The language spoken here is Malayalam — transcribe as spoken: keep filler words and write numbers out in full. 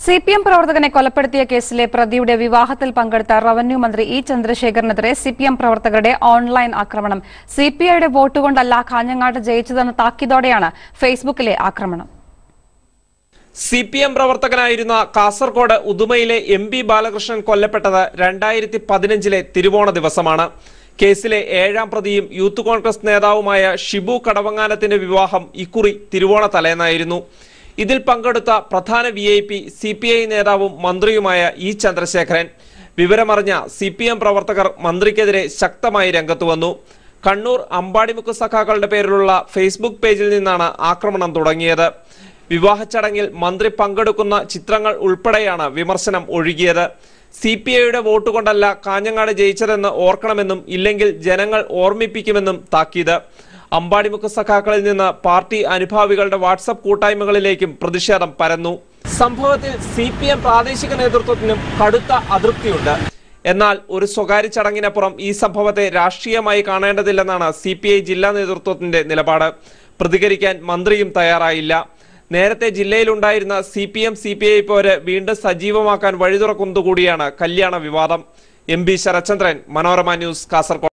C P M പ്രവർത്തകനെ കൊലപ്പെടുത്തിയ കേസിലെ പ്രതിയുടെ വിവാഹത്തിൽ പങ്കെടുത്ത റവന്യൂ മന്ത്രി E Chandrasekharanനെതിരെ C P M പ്രവർത്തകരുടെ ഓൺലൈൻ ആക്രമണം. സി പി ഐയുടെ വോട്ടുകൊണ്ടല്ല കാഞ്ഞങ്ങാട് ജയിച്ചതെന്ന താക്കീതോടെയാണ് ഫേസ്ബുക്കിലെ ആക്രമണം. സി പി എം പ്രവർത്തകനായിരുന്ന കാസർഗോഡ് ഉദുമയിലെ എം പി ബാലകൃഷ്ണൻ കൊല്ലപ്പെട്ടത് രണ്ടായിരത്തി പതിനഞ്ചിലെ തിരുവോണ ദിവസമാണ്. കേസിലെ ഏഴാം പ്രതിയും യൂത്ത് കോൺഗ്രസ് നേതാവുമായ ഷിബു കടവങ്ങാനത്തിന്റെ വിവാഹം ഇക്കുറി തിരുവോണ തലേന്നായിരുന്നു. ഇതിൽ പങ്കെടുത്ത പ്രധാന V I P C P I നേതാവും മന്ത്രിയുമായ ഇ ചന്ദ്രശേഖരൻ. വിവരമറിഞ്ഞ സി പി എം പ്രവർത്തകർ മന്ത്രിക്കെതിരെ ശക്തമായി രംഗത്തു വന്നു. കണ്ണൂർ അമ്പാടിമുക്ക് സഖാക്കളുടെ പേരിലുള്ള ഫേസ്ബുക്ക് പേജിൽ നിന്നാണ് ആക്രമണം തുടങ്ങിയത്. വിവാഹ ചടങ്ങിൽ മന്ത്രി പങ്കെടുക്കുന്ന ചിത്രങ്ങൾ ഉൾപ്പെടെയാണ് വിമർശനം ഒഴുകിയത്. സി പി ഐയുടെ വോട്ടുകൊണ്ടല്ല കാഞ്ഞങ്ങാട് ജയിച്ചതെന്ന് ഓർക്കണമെന്നും ഇല്ലെങ്കിൽ ജനങ്ങൾ ഓർമ്മിപ്പിക്കുമെന്നും താക്കീത്. അമ്പാടിമുക്ക് സഖാക്കളിൽ നിന്ന് പാർട്ടി അനുഭാവികളുടെ വാട്സപ്പ് കൂട്ടായ്മകളിലേക്കും പ്രതിഷേധം പരന്നു. സംഭവത്തിൽ സി പി എം പ്രാദേശിക നേതൃത്വത്തിനും കടുത്ത അതൃപ്തിയുണ്ട്. എന്നാൽ ഒരു സ്വകാര്യ ചടങ്ങിനപ്പുറം ഈ സംഭവത്തെ രാഷ്ട്രീയമായി കാണേണ്ടതില്ലെന്നാണ് സി പി ഐ ജില്ലാ നേതൃത്വത്തിന്റെ നിലപാട്. പ്രതികരിക്കാൻ മന്ത്രിയും തയ്യാറായില്ല. നേരത്തെ ജില്ലയിലുണ്ടായിരുന്ന C P M C P I പോര് വീണ്ടും സജീവമാക്കാൻ വഴിതുറക്കുന്നതുകൂടിയാണ് കല്യാണ വിവാദം. M P Sarathchandran, Manorama news, Kasaragod.